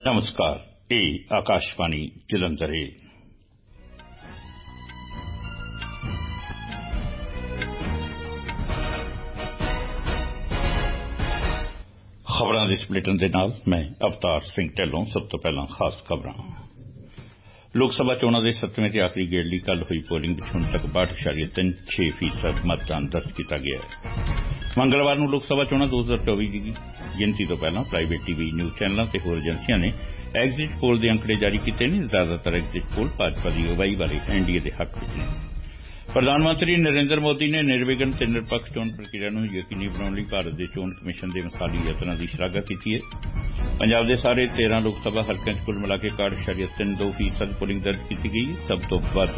नमस्कार, ਇਹ ਆਕਾਸ਼ਵਾਣੀ ਜਲੰਧਰ ਹੈ। ਖਬਰਾਂ ਦੇ ਬੁਲੇਟਿਨ ਦੇ ਨਾਲ ਮੈਂ ਅਵਤਾਰ ਸਿੰਘ ਢਿੱਲੋਂ। ਸਭ ਤੋਂ ਪਹਿਲਾਂ ਖਾਸ ਖਬਰਾਂ। ਲੋਕ ਸਭਾ ਚੋਣਾਂ ਦੇ 7ਵੇਂ ਤੇ ਆਖਰੀ ਗੇੜ ਲਈ ਕੱਲ੍ਹ ਹੋਈ ਪੋਲਿੰਗ ਵਿੱਚ ਹੁਣ ਤੱਕ 62.36% ਮਤਦਾਨ ਦਰਜ ਕੀਤਾ ਗਿਆ ਹੈ। ਮੰਗਲਵਾਰ ਨੂੰ ਲੋਕ ਸਭਾ ਚੋਣਾਂ 2024 ਦੀ ਗਿਣਤੀ ਤੋਂ ਪਹਿਲਾਂ ਪ੍ਰਾਈਵੇਟ ਟੀਵੀ ਨਿਊਜ਼ ਚੈਨਲਾਂ ਤੇ ਹੋਰ ਏਜੰਸੀਆਂ ਨੇ ਐਗਜ਼ਿਟ ਪੋਲ ਦੇ ਅੰਕੜੇ ਜਾਰੀ ਕੀਤੇ ਨੇ। ਜ਼ਿਆਦਾਤਰ ਐਗਜ਼ਿਟ ਪੋਲ ਭਾਜਪਾ ਦੀ ਅਗਵਾਈ ਵਾਲੇ ਐਨਡੀਏ ਦੇ ਹੱਕ ਵਿੱਚ ਨੇ। ਪ੍ਰਧਾਨ ਮੰਤਰੀ ਨਰਿੰਦਰ ਮੋਦੀ ਨੇ ਨਿਰਵਿਘਨ ਤੇ ਨਿਰਪੱਖ ਚੋਣ ਪ੍ਰਕਿਰਿਆ ਨੂੰ ਯਕੀਨੀ ਬਣਾਉਣ ਲਈ ਭਾਰਤ ਦੇ ਚੋਣ ਕਮਿਸ਼ਨ ਦੇ ਮਿਸਾਲੀ ਯਤਨਾਂ ਦੀ ਸ਼ਲਾਘਾ ਕੀਤੀ ਹੈ। ਪੰਜਾਬ ਦੇ ਸਾਰੇ 13 ਲੋਕ ਸਭਾ ਹਲਕਿਆਂ 'ਚ ਕੁੱਲ ਮਿਲਾ ਕੇ 61.32% ਪੋਲਿੰਗ ਦਰਜ ਕੀਤੀ ਗਈ। ਸਭ ਤੋਂ ਵੱਧ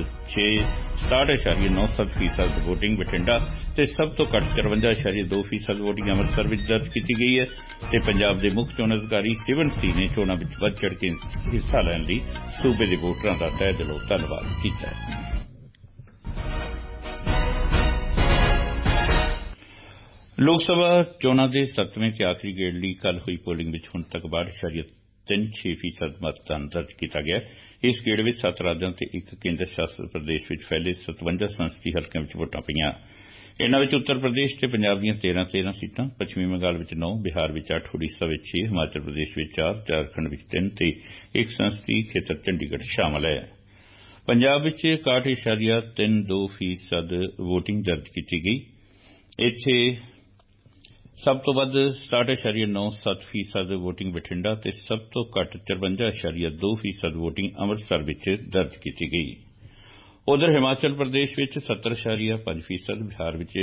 67.97% ਵੋਟਿੰਗ ਬਠਿੰਡਾ ਤੇ ਸਭ ਤੋਂ ਘੱਟ 53.2% ਵੋਟਿੰਗ ਅੰਮ੍ਰਿਤਸਰ ਵਿੱਚ ਦਰਜ ਕੀਤੀ ਗਈ ਹੈ ਤੇ ਪੰਜਾਬ ਦੇ ਮੁੱਖ ਚੋਣ ਅਧਿਕਾਰੀ ਸਿਵਨ ਸੀ ਨੇ ਚੋਣਾਂ ਵਿੱਚ ਵੱਧ ਚੜ੍ਹ ਕੇ ਹਿੱਸਾ ਲੈਣ ਲਈ ਸੂਬੇ ਦੇ ਵੋਟਰਾਂ ਦਾ ਤਹਿ ਦਿਲੋਂ ਧੰਨਵਾਦ ਕੀਤਾ ਹੈ। ਲੋਕ ਸਭਾ ਚੋਣਾਂ ਦੇ 7ਵੇਂ ਤੇ ਆਖਰੀ ਗੇੜ ਲਈ ਕੱਲ੍ਹ ਹੋਈ ਪੋਲਿੰਗ ਵਿੱਚ ਹੁਣ ਤੱਕ 62.36% ਮਤਦਾਨ ਦਰਜ ਕੀਤਾ ਗਿਆ। ਇਸ ਗੇੜ ਵਿੱਚ 7 ਰਾਜਾਂ ਤੇ ਇੱਕ ਕੇਂਦਰ ਸ਼ਾਸਤ ਪ੍ਰਦੇਸ਼ ਵਿੱਚ ਫੈਲੇ 57 ਸੰਸਦੀ ਹਲਕਿਆਂ ਵਿੱਚ ਵੋਟਾਂ ਪਈਆਂ। ਇਨ੍ਹਾਂ ਵਿੱਚ ਉੱਤਰ ਪ੍ਰਦੇਸ਼ ਤੇ ਪੰਜਾਬ ਦੀਆਂ 13 ਸੀਟਾਂ, ਪੱਛਮੀ ਬੰਗਾਲ ਵਿੱਚ 9, ਬਿਹਾਰ ਵਿੱਚ 8, ਉੜੀਸਾ ਵਿੱਚ 6, ਹਿਮਾਚਲ ਪ੍ਰਦੇਸ਼ ਵਿੱਚ 4, ਝਾਰਖੰਡ ਵਿੱਚ 3 ਤੇ ਇੱਕ ਸੰਸਦੀ ਖੇਤਰ ਚੰਡੀਗੜ੍ਹ ਸ਼ਾਮਲ ਹੈ। ਪੰਜਾਬ ਵਿੱਚ 61.32% ਵੋਟਿੰਗ ਦਰਜ ਕੀਤੀ ਗਈ। ਇੱਥੇ ਸਭ ਤੋਂ ਵੱਧ 67.97% ਵੋਟਿੰਗ ਬਠਿੰਡਾ ਤੇ ਸਭ ਤੋਂ ਘੱਟ 53.2% ਵੋਟਿੰਗ ਅੰਮ੍ਰਿਤਸਰ ਵਿੱਚ ਦਰਜ ਕੀਤੀ ਗਈ। ਉਧਰ ਹਿਮਾਚਲ ਪ੍ਰਦੇਸ਼ ਵਿੱਚ 70.5%, ਬਿਹਾਰ ਵਿੱਚ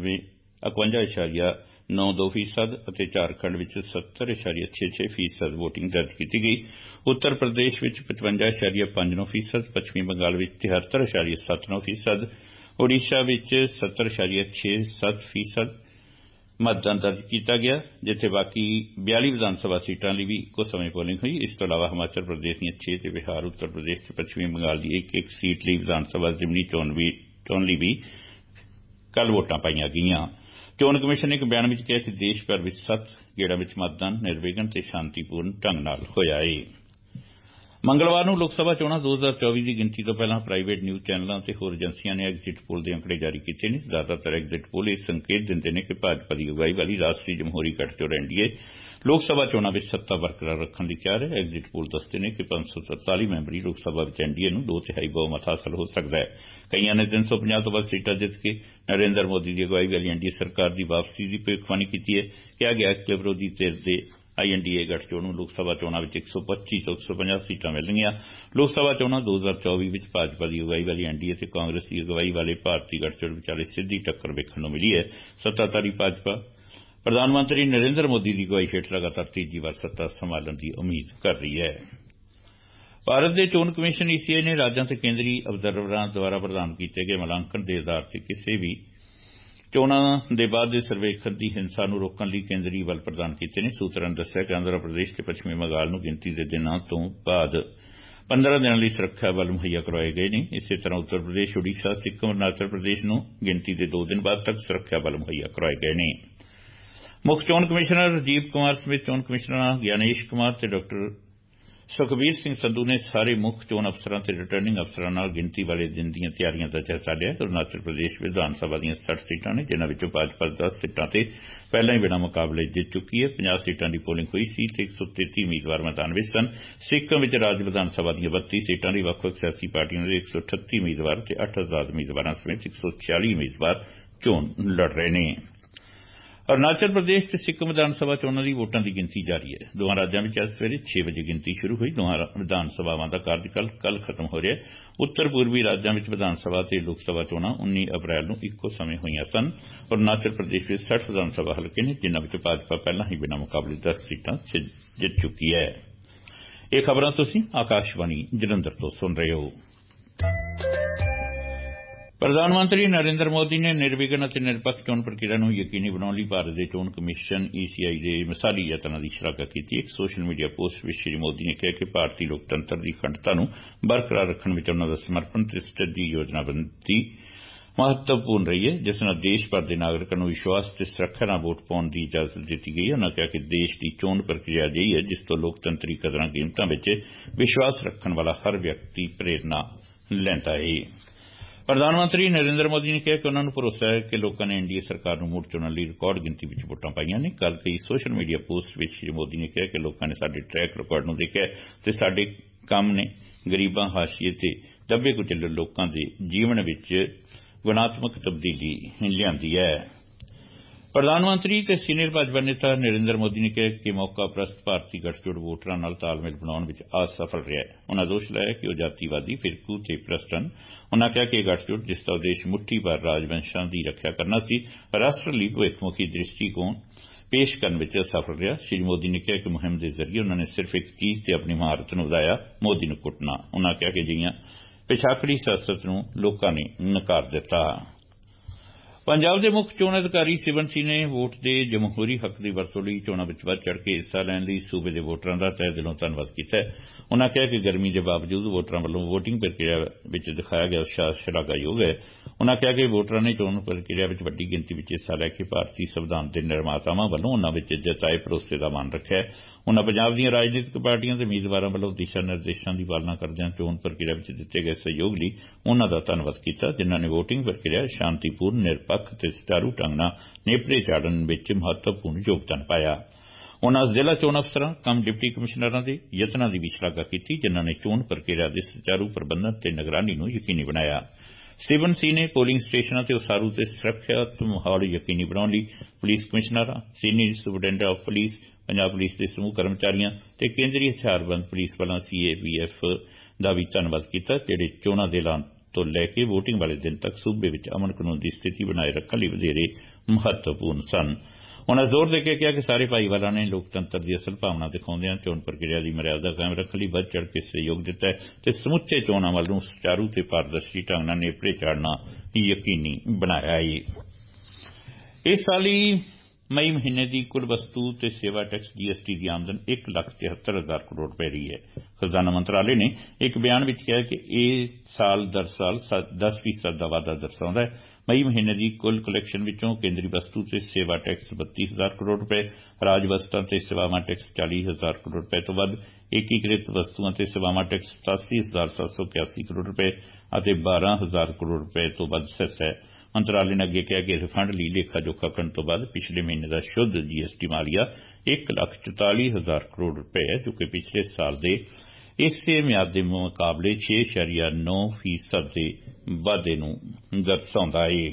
51.92% ਅਤੇ ਝਾਰਖੰਡ ਵਿੱਚ 70.66% ਵੋਟਿੰਗ ਦਰਜ ਕੀਤੀ ਗਈ। ਉੱਤਰ ਪ੍ਰਦੇਸ਼ ਵਿੱਚ 55.59%, ਪੱਛਮੀ ਬੰਗਾਲ ਵਿੱਚ 73.79%, ਉੜੀਸਾ ਵਿੱਚ 70.67% ਮਤਦਾਨ ਦਰਜ ਕੀਤਾ ਗਿਆ, ਜਿੱਥੇ ਬਾਕੀ 42 ਵਿਧਾਨ ਸਭਾ ਸੀਟਾਂ ਲਈ ਵੀ ਇੱਕੋ ਸਮੇਂ ਪੋਲਿੰਗ ਹੋਈ। ਇਸ ਤੋਂ ਇਲਾਵਾ ਹਿਮਾਚਲ ਪ੍ਰਦੇਸ਼ ਦੀਆਂ 6 ਤੇ ਬਿਹਾਰ, ਉੱਤਰ ਪ੍ਰਦੇਸ਼ ਤੇ ਪੱਛਮੀ ਬੰਗਾਲ ਦੀ ਇੱਕ ਸੀਟ ਲਈ ਵਿਧਾਨ ਸਭਾ ਜ਼ਿਮਨੀ ਚੋਣ ਲਈ ਵੀ ਕੱਲ੍ਹ ਵੋਟਾਂ ਪਾਈਆਂ ਗਈਆਂ। ਚੋਣ ਕਮਿਸ਼ਨ ਨੇ ਇੱਕ ਬਿਆਨ ਵਿੱਚ ਕਿਹਾ ਕਿ ਦੇਸ਼ ਭਰ ਵਿੱਚ 7 ਗੇੜਾਂ ਵਿੱਚ ਮਤਦਾਨ ਨਿਰਵਿਘਨ ਤੇ ਸ਼ਾਂਤੀਪੂਰਨ ਢੰਗ ਨਾਲ ਹੋਇਆ ਹੈ। ਮੰਗਲਵਾਰ ਨੂੰ ਲੋਕ ਸਭਾ ਚੋਣਾਂ 2024 ਦੀ ਗਿਣਤੀ ਤੋਂ ਪਹਿਲਾਂ ਪ੍ਰਾਈਵੇਟ ਨਿਊਜ਼ ਚੈਨਲਾਂ ਤੇ ਹੋਰ ਏਜੰਸੀਆਂ ਨੇ ਐਗਜ਼ਿਟ ਪੋਲ ਦੇ ਅੰਕੜੇ ਜਾਰੀ ਕੀਤੇ ਨੇ। ਜ਼ਿਆਦਾਤਰ ਐਗਜ਼ਿਟ ਪੋਲ ਇਹ ਸੰਕੇਤ ਦਿੰਦੇ ਨੇ ਕਿ ਭਾਜਪਾ ਦੀ ਅਗਵਾਈ ਵਾਲੀ ਰਾਸ਼ਟਰੀ ਜਮਹੂਰੀ ਗਠਜੋੜ ਐਨਡੀਏ ਲੋਕ ਸਭਾ ਚੋਣਾਂ ਵਿੱਚ ਸੱਤਾ ਬਰਕਰਾਰ ਰੱਖਣ ਲਈ ਤਿਆਰ ਹੈ। ਐਗਜ਼ਿਟ ਪੋਲ ਦੱਸਦੇ ਨੇ ਕਿ 543 ਮੈਂਬਰੀ ਲੋਕ ਸਭਾ ਵਿੱਚ ਐਨਡੀਏ ਨੂੰ 2/3 ਬਹੁਮਤ ਹਾਸਲ ਹੋ ਸਕਦਾ ਹੈ। ਕਈਆਂ ਨੇ 350 ਤੋਂ ਵੱਧ ਸੀਟਾਂ ਜਿੱਤ ਕੇ ਨਰਿੰਦਰ ਮੋਦੀ ਦੀ ਅਗਵਾਈ ਵਾਲੀ ਐਨਡੀਏ ਸਰਕਾਰ ਦੀ ਵਾਪਸੀ ਦੀ ਭਵਿੱਖਬਾਣੀ ਕੀਤੀ ਹੈ। ਕਿਹਾ ਗਿਆ ਕਿ ਵਿਰੋਧੀ ਧਿਰ ਦੇ ਆਈਐਨਡੀਏ ਗਠਜੋੜ ਨੂੰ ਲੋਕ ਸਭਾ ਚੋਣਾਂ ਵਿੱਚ 125 ਤੋਂ 150 ਸੀਟਾਂ ਮਿਲਣਗੀਆਂ। ਲੋਕ ਸਭਾ ਚੋਣਾਂ 2024 ਵਿੱਚ ਭਾਜਪਾ ਦੀ ਅਗਵਾਈ ਵਾਲੀ ਐਨਡੀਏ ਤੇ ਕਾਂਗਰਸ ਦੀ ਅਗਵਾਈ ਵਾਲੇ ਭਾਰਤੀ ਗਠਜੋੜ ਵਿਚਾਲੇ ਸਿੱਧੀ ਟੱਕਰ ਵੇਖਣ ਨੂੰ ਮਿਲੀ ਹੈ। ਸੱਤਾਧਾਰੀ ਭਾਜਪਾ ਪ੍ਰਧਾਨ ਮੰਤਰੀ ਨਰਿੰਦਰ ਮੋਦੀ ਦੀ ਅਗਵਾਈ ਹੇਠ ਲਗਾਤਾਰ ਤੀਜੀ ਵਾਰ ਸੱਤਾ ਸੰਭਾਲਣ ਦੀ ਉਮੀਦ ਕਰ ਰਹੀ ਹੈ। ਭਾਰਤ ਦੇ ਚੋਣ ਕਮਿਸ਼ਨ ਈਸੀਆਈ ਨੇ ਰਾਜਾਂ ਤੇ ਕੇਂਦਰੀ ਅਬਜ਼ਰਵਰਾਂ ਦੁਆਰਾ ਪ੍ਰਦਾਨ ਕੀਤੇ ਗਏ ਮੁਲਾਂਕਣ ਦੇ ਆਧਾਰ ਤੇ ਕਿਸੇ ਵੀ ਚੋਣਾਂ ਦੇ ਬਾਅਦ ਦੇ ਸਰਵੇਖਣ ਦੀ ਹਿੰਸਾ ਨੂੰ ਰੋਕਣ ਲਈ ਕੇਂਦਰੀ ਬਲ ਪ੍ਰਦਾਨ ਕੀਤੇ ਨੇ। ਸੂਤਰਾਂ ਨੇ ਦੱਸਿਆ ਕਿ ਆਂਧਰਾ ਪ੍ਰਦੇਸ਼ ਤੇ ਪੱਛਮੀ ਬੰਗਾਲ ਨੂੰ ਗਿਣਤੀ ਦੇ ਦਿਨਾਂ ਤੋਂ ਬਾਅਦ 15 ਦਿਨਾਂ ਲਈ ਸੁਰੱਖਿਆ ਬਲ ਮੁਹੱਈਆ ਕਰਵਾਏ ਗਏ ਨੇ। ਇਸੇ ਤਰ੍ਹਾਂ ਉੱਤਰ ਪ੍ਰਦੇਸ਼, ਉੜੀਸਾ, ਸਿੱਕਮ, ਅਰੁਣਾਚਲ ਪ੍ਰਦੇਸ਼ ਨੂੰ ਗਿਣਤੀ ਦੇ 2 ਦਿਨ ਬਾਅਦ ਤੱਕ ਸੁਰੱਖਿਆ ਬਲ ਮੁਹੱਈਆ ਕਰਵਾਏ ਗਏ ਨੇ। ਮੁੱਖ ਚੋਣ ਕਮਿਸ਼ਨਰ ਰਾਜੀਵ ਕੁਮਾਰ ਸਮੇਤ ਚੋਣ ਕਮਿਸ਼ਨਰਾਂ ਗਿਆਨੇਸ਼ ਕੁਮਾਰ ਤੇ ਡਾ ਸੁਖਬੀਰ ਸਿੰਘ ਸੰਧੂ ਨੇ ਸਾਰੇ ਮੁੱਖ ਚੋਣ ਅਫਸਰਾਂ ਤੇ ਰਿਟਰਨਿੰਗ ਅਫਸਰਾਂ ਨਾਲ ਗਿਣਤੀ ਵਾਲੇ ਦਿਨ ਦੀਆਂ ਤਿਆਰੀਆਂ ਦਾ ਜਾਇਜ਼ਾ ਲਿਆ। ਅਰੁਣਾਚਲ ਪ੍ਰਦੇਸ਼ ਵਿਧਾਨ ਸਭਾ ਦੀਆਂ 60 ਸੀਟਾਂ ਨੇ, ਜਿਨ੍ਹਾਂ ਵਿੱਚੋਂ ਭਾਜਪਾ 10 ਸੀਟਾਂ ਤੇ ਪਹਿਲਾਂ ਹੀ ਬਿਨਾਂ ਮੁਕਾਬਲੇ ਜਿੱਤ ਚੁੱਕੀ ਹੈ। 50 ਸੀਟਾਂ ਦੀ ਪੋਲਿੰਗ ਹੋਈ ਸੀ ਤੇ 133 ਉਮੀਦਵਾਰ ਮੈਦਾਨ ਵਿੱਚ ਸਨ। ਸਿੱਕਮ ਵਿੱਚ ਰਾਜ ਵਿਧਾਨ ਸਭਾ ਦੀਆਂ 32 ਸੀਟਾਂ ਲਈ ਵੱਖ-ਵੱਖ ਸਿਆਸੀ ਪਾਰਟੀਆਂ ਦੇ 138 ਉਮੀਦਵਾਰ ਤੇ 8 ਆਜ਼ਾਦ ਉਮੀਦਵਾਰਾਂ ਸਮੇਤ 146 ਉਮੀਦਵਾਰ ਚੋਣ ਲੜ ਰਹੇ ਨੇ। ਅਰੁਣਾਚਲ ਪ੍ਰਦੇਸ਼ ਤੇ ਸਿੱਕਮ ਵਿਧਾਨ ਸਭਾ ਚੋਣਾਂ ਦੀ ਵੋਟਾਂ ਦੀ ਗਿਣਤੀ ਜਾਰੀ ਹੈ। ਦੋਹਾਂ ਰਾਜਾਂ ਵਿੱਚ ਅੱਜ ਸਵੇਰੇ 6 ਵਜੇ ਗਿਣਤੀ ਸ਼ੁਰੂ ਹੋਈ। ਦੋਹਾਂ ਵਿਧਾਨ ਸਭਾਵਾਂ ਦਾ ਕਾਰਜਕਾਲ ਕੱਲ੍ਹ ਖਤਮ ਹੋ ਰਿਹਾ। ਉੱਤਰ ਪੂਰਬੀ ਰਾਜਾਂ ਵਿੱਚ ਵਿਧਾਨ ਸਭਾ ਤੇ ਲੋਕ ਸਭਾ ਚੋਣਾਂ 19 ਅਪ੍ਰੈਲ ਨੂੰ ਇੱਕੋ ਸਮੇਂ ਹੋਈਆਂ ਸਨ। ਅਰੁਣਾਚਲ ਪ੍ਰਦੇਸ਼ ਵਿੱਚ 60 ਵਿਧਾਨ ਸਭਾ ਹਲਕੇ ਨੇ, ਜਿਨ੍ਹਾਂ ਵਿੱਚੋਂ ਭਾਜਪਾ ਪਹਿਲਾਂ ਹੀ ਬਿਨਾਂ ਮੁਕਾਬਲੇ 10 ਸੀਟਾਂ ਜਿੱਤ ਚੁੱਕੀ ਹੈ। ਇਹ ਖਬਰਾਂ ਤੁਸੀਂ ਆਕਾਸ਼ਵਾਣੀ ਜਲੰਧਰ ਤੋਂ ਸੁਣ ਰਹੇ ਹੋ। ਪ੍ਰਧਾਨ ਮੰਤਰੀ ਨਰਿੰਦਰ ਮੋਦੀ ਨੇ ਨਿਰਵਿਘਨ ਅਤੇ ਨਿਰਪੱਖ ਚੋਣ ਪ੍ਰਕਿਰਿਆ ਨੂੰ ਯਕੀਨੀ ਬਣਾਉਣ ਲਈ ਭਾਰਤ ਦੇ ਚੋਣ ਕਮਿਸ਼ਨ ਈਸੀਆਈ ਦੇ ਮਿਸਾਲੀ ਯਤਨਾਂ ਦੀ ਸ਼ਲਾਘਾ ਕੀਤੀ। ਇੱਕ ਸੋਸ਼ਲ ਮੀਡੀਆ ਪੋਸਟ ਵਿੱਚ ਸ਼੍ਰੀ ਮੋਦੀ ਨੇ ਕਿਹਾ ਕਿ ਭਾਰਤੀ ਲੋਕਤੰਤਰ ਦੀ ਅਖੰਡਤਾ ਨੂੰ ਬਰਕਰਾਰ ਰੱਖਣ ਵਿੱਚ ਉਨ੍ਹਾਂ ਦਾ ਸਮਰਪਣ ਤੇ ਸੁਚੱਜੀ ਯੋਜਨਾਬੰਦੀ महत्वपूर्ण रही है, जिस नाल देश भर के नागरिकों को विश्वास ते सुरक्षा नाल वोट पाउण की इजाजत दी गई है। उन्होंने कहा कि देश की चोण प्रक्रिया अजिही है जिस तो लोकतंत्री कदरां कीमतां विच विश्वास रखण वाला हर व्यक्ति प्रेरणा लैंदा है। प्रधानमंत्री नरेंद्र मोदी ने कहा कि उन्होंने भरोसा है कि लोगों ने एनडीए सरकार को मुड़ चुनने लई रिकॉर्ड गिनती में वोटां पाईआं ने। कल कई सोशल मीडिया पोस्ट में श्री मोदी ने कहा कि लोगों ने साडे ट्रैक रिकॉर्ड नूं देखिआ ते साडे काम ने गरीबां, हाशिए ते दबे कुचले लोगों के जीवन विच गुणात्मक तब्दीली लिआंदी है। प्रधानमंत्री ते सीनियर भाजपा नेता नरेंद्र मोदी ने कहा कि मौका प्रस्त भारतीय गठजोड़ वोटरां नाल तालमेल बनाउण विच असफल रहा है। उन्होंने दोष लाया कि वह जातिवादी, फिरकू ते भ्रष्ट हन। उन्होंने कहा कि गठजोड़ जिसका उद्देश्य मुट्ठी भर राजवंशां की रक्षा करना सी, राष्ट्र लई भविष्यमुखी दृष्टिकोण पेश करने में असफल रहा। श्री मोदी ने कहा कि मुहिम के जरिए उन्होंने सिर्फ एक चीज से अपनी महारत नूं वधाया, मोदी नूं कुटना। उन्होंने कहा कि जिहियां पिछाकड़ी सियासत नूं लोकां ने नकार दिता। पंजाब के मुख्य चोण अधिकारी सिवन सिंह ने वोट के जमहूरी हक की वरतों लई चोणां विच वध चढ़ के हिस्सा लैण लई सूबे के वोटरां दा तहे दिलों धन्नवाद कीता है। उन्होंने कहा कि गर्मी के बावजूद वोटरां वल्लों वोटिंग प्रक्रिया विच दिखाया गया उत्साह शलाघायोग है। उन्होंने कहा कि वोटरां ने चोण प्रक्रिया विच वड्डी गिनती विच हिस्सा लैके भारतीय संविधान के निर्मातावां वल्लों उन्हां विच जताए भरोसे का मान रखिआ है। उन्होंने पंजाब दीआं राजनीतिक पार्टियां ते उम्मीदवारां वल्लों दिशा निर्देशों की पालना करदिआं चोण प्रक्रिया विच दिते गए सहयोग लई उन्हां दा धन्नवाद कीता, जिन्हां ने वोटिंग प्रक्रिया शांतिपूर्ण, निरपक्ष ते सुचारू ढंग नाल नेपरे चाढ़न विच महत्वपूर्ण योगदान पाया। उन्होंने जिला चोण अफसरां कम डिप्टी कमिश्नरां दे यत्नां दी भी शलाघा कीती, जिन्हां ने चोण प्रक्रिया दे सुचारू प्रबंधन ते निगरानी नूं यकीनी बनाया। सिवन सिंह ने पोलिंग स्टेशनां ते उसारू ते सुरक्षित माहौल यकीनी बनाउण लई पुलिस कमिश्नरां, senior superintendent of police, Punjab police के समूह कर्मचारियों ते केंद्रीय हथियारबंद पुलिस बलों CAPF का भी धन्नवाद किया, जिहड़े चोणां दे ऐलान तो लैके वोटिंग वाले दिन तक सूबे विच अमन कानून की स्थिति बनाए रखने लई वधेरे महत्वपूर्ण सन। उन्होंने जोर देके कहा कि सारे भाईवालों ने लोकतंत्र की असल भावना दिखाउंदिआं चोण प्रक्रिया की मर्यादा कायम रखने लई वध चढ़ के सहयोग दिता है ते समुचे चोण अमल नूं सुचारू ते पारदर्शी ढंग नाल नेपरे चाढ़ना यकीनी बनाया है। इस साल मई महीने की कुल वस्तु ते सेवा टैक्स GST की आमदन 1,73,000 करोड़ रुपए रही है। खजाना मंत्रालय ने एक बयान में कहा कि यह साल दर साल 10% का वाधा दर्शाता है। मई महीने की कुल कलैक्शन विचों केंद्रीय वस्तु ते सेवा टैक्स 32,000 करोड़ रुपए, राज वस्तां ते सेवावां टैक्स 40,000 करोड़ रुपए तो वध, एकीकृत वस्तुआं ते सेवावां टैक्स 87,781 करोड़ रुपए और 12,000 करोड़ रुपए तो वध सेस है। मंत्रालय ने अगे कहा कि रिफंड लई लेखा जोखा करने तो बाद पिछले महीने का शुद्ध GST मालिया 1,44,000 करोड़ रुपए है, जो कि पिछले साल के इसे म्याद के मुकाबले 6.9% के वाधे नूं दर्शाउंदा है।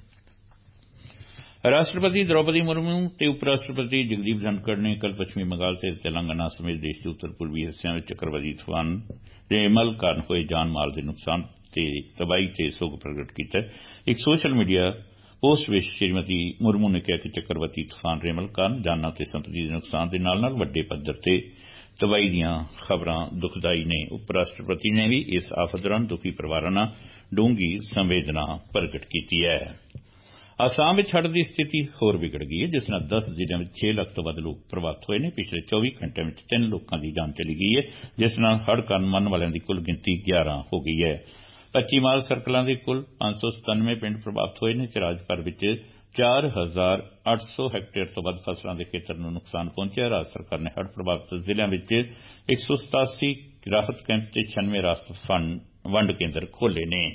राष्ट्रपति द्रौपदी मुर्मू ते उप राष्ट्रपति जगदीप धनखड़ ने कल पश्चिमी बंगाल ते तेलंगाना समेत देश के उत्तर पूर्वी हिस्सों में चक्रवाती तूफान रेमल कारण होए जान माल के नुकसान ते तबाही ते सोग प्रगट किया। एक सोशल मीडिया पोस्ट में श्रीमती मुर्मू ने कहा कि चक्रवाती तूफान रेमल कारण जाना ते संपत्ति के नुकसान के नाल नाल वड्डे पद्धर ते तबाही दीआं खबरां दुखदाई ने। उप राष्ट्रपति ने भी इस आफत दौरान दुखी परिवारां नाल डूंगी संवेदना प्रगट की है। आसाम में हड़ की स्थिति होर बिगड़ गई है, जिस नाल 10 जिलों में 6 लाख तो वध लोग प्रभावित हुए हैं। पिछले 24 घंटे में 3 लोगों की जान चली गई है, जिस नाल हड़ कारण मरन वालों की कुल गिनती 11 हो गई है। 25 माइल सर्कलों के कुल 597 पिंड प्रभावित हुए हैं। राज्य भर में 4,800 हैक्टेयर तो वध फसलों के खेतर को नुकसान पहुंचा। राज्य सरकार ने हड़ प्रभावित जिलों में 187 राहत कैंप से 96 राहत वंड केंद्र खोले ने।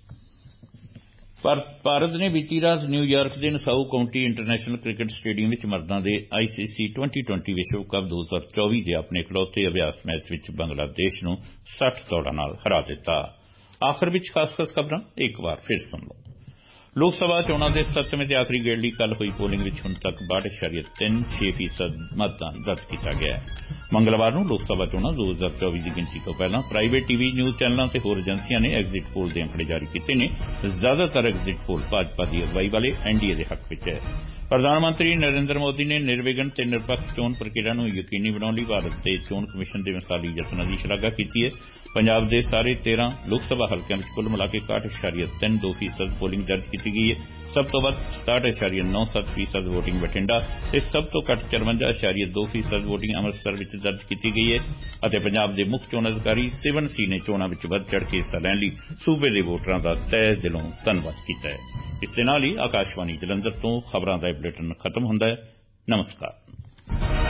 भारत ने बीती रात न्यूयॉर्क York Nassau County International Cricket Stadium में मर्दां के ICC T20 विश्व कप 2024 के अपने इकलौते अभ्यास मैच में बांग्लादेश को 60 दौड़ां नाल हरा दिता। आखिर में खास खबरां एक बार फिर सुन लो। लोक सभा चोणां के 7वें ते आखिरी गेड़ लई कल हुई पोलिंग में हुण तक 62.36% मतदान दर्ज किया गया है। मंगलवार को लोक सभा चोणां 2024 की गिनती तो पहला प्राइवेट TV न्यूज़ चैनलों से होर एजेंसियां ने एग्जिट पोल के आंकड़े जारी किए हैं। ज्यादातर एग्जिट पोल भाजपा की अगवाई वाले NDA के हक में है। ਪ੍ਰਧਾਨ ਮੰਤਰੀ ਨਰਿੰਦਰ ਮੋਦੀ ਨੇ ਨਿਰਵਿਘਨ ਤੇ ਨਿਰਪੱਖ ਚੋਣ ਪ੍ਰਕਿਰਿਆ ਨੂੰ ਯਕੀਨੀ ਬਣਾਉਣ ਲਈ ਭਾਰਤ ਦੇ ਚੋਣ ਕਮਿਸ਼ਨ ਦੇ ਮਿਸਾਲੀ ਯਤਨਾਂ ਦੀ ਸ਼ਲਾਘਾ ਕੀਤੀ ਹੈ। ਪੰਜਾਬ ਦੇ ਸਾਰੇ 13 ਲੋਕ ਸਭਾ ਹਲਕਿਆਂ ਵਿੱਚ ਕੁੱਲ ਮਿਲਾ ਕੇ 61.32% ਪੋਲਿੰਗ ਦਰਜ ਕੀਤੀ ਗਈ ਹੈ। ਸਭ ਤੋਂ ਵੱਧ 67.97% ਵੋਟਿੰਗ ਬਠਿੰਡਾ ਤੇ ਸਭ ਤੋਂ ਘੱਟ 54.2% ਵੋਟਿੰਗ ਅੰਮ੍ਰਿਤਸਰ ਵਿੱਚ ਦਰਜ ਕੀਤੀ ਗਈ ਹੈ ਅਤੇ ਪੰਜਾਬ ਦੇ ਮੁੱਖ ਚੋਣ ਅਧਿਕਾਰੀ ਸਿਵਨ ਸੀ ਨੇ ਚੋਣਾਂ ਵਿੱਚ ਵੱਧ ਚੜ੍ਹ ਕੇ ਹਿੱਸਾ ਲੈਣ ਲਈ ਸੂਬੇ ਦੇ ਵੋਟਰਾਂ ਦਾ ਤਹਿ ਦਿਲੋਂ ਧੰਨਵਾਦ ਕੀਤਾ ਹੈ। ਇਸ ਦੇ ਨਾਲ ਹੀ ਆਕਾਸ਼ਵਾਣੀ ਜਲੰਧਰ ਤੋਂ ਖਬਰਾਂ ਦਾ ਇਹ ਬੁਲੇਟਿਨ ਖਤਮ ਹੁੰਦਾ ਹੈ। ਨਮਸਕਾਰ।